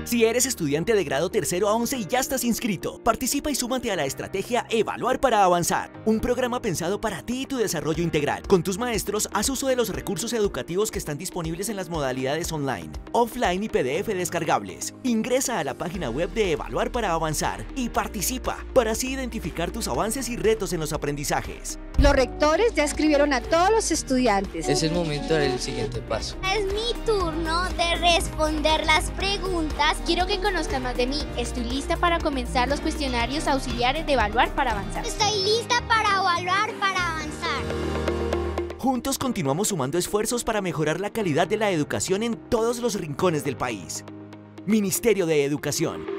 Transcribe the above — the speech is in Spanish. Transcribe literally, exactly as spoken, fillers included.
Si eres estudiante de grado tercero a once y ya estás inscrito, participa y súmate a la estrategia Evaluar para Avanzar, un programa pensado para ti y tu desarrollo integral. Con tus maestros, haz uso de los recursos educativos que están disponibles en las modalidades online, offline y P D F descargables. Ingresa a la página web de Evaluar para Avanzar y participa para así identificar tus avances y retos en los aprendizajes. Los rectores ya escribieron a todos los estudiantes. Es el momento de dar el siguiente paso. Es mi turno de responder las preguntas. Quiero que conozcan más de mí. Estoy lista para comenzar los cuestionarios auxiliares de Evaluar para Avanzar. Estoy lista para evaluar para avanzar. Juntos continuamos sumando esfuerzos para mejorar la calidad de la educación en todos los rincones del país. Ministerio de Educación.